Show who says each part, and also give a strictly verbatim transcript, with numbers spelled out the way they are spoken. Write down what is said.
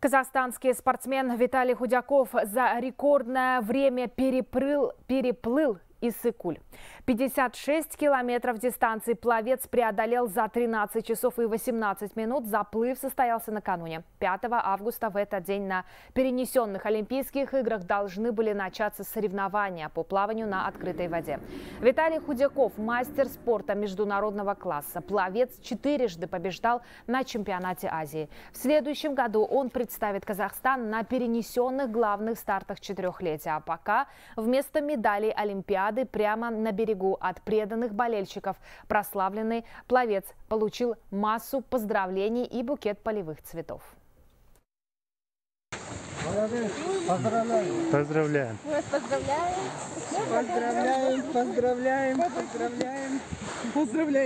Speaker 1: Казахстанский спортсмен Виталий Худяков за рекордное время переплыл, переплыл Иссык-Куль. пятьдесят шесть километров дистанции пловец преодолел за тринадцать часов и восемнадцать минут. Заплыв состоялся накануне. пятого августа в этот день на перенесенных Олимпийских играх должны были начаться соревнования по плаванию на открытой воде. Виталий Худяков – мастер спорта международного класса. Пловец четырежды побеждал на чемпионате Азии. В следующем году он представит Казахстан на перенесенных главных стартах четырехлетия. А пока вместо медалей Олимпиады прямо на берегу от преданных болельщиков прославленный пловец получил массу поздравлений и букет полевых цветов.
Speaker 2: Поздравляем. Поздравляем.
Speaker 3: Поздравляем. Поздравляем. Поздравляем. Поздравляем. Поздравляем.